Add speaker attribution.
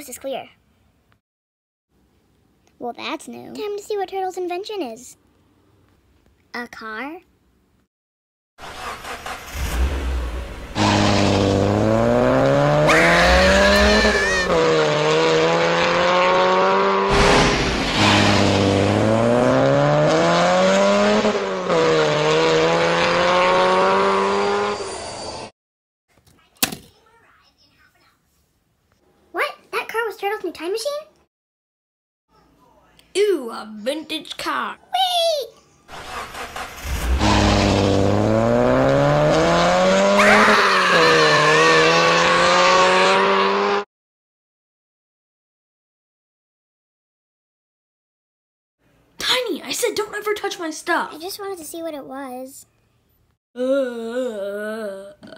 Speaker 1: coast is clear. Well, that's new. Time to see what Turtle's invention is. A car? What? That car was Turtle's new time machine?
Speaker 2: Ooh, a vintage car.
Speaker 1: Wait!
Speaker 2: Tiny, I said don't ever touch my stuff.
Speaker 1: I just wanted to see what it was.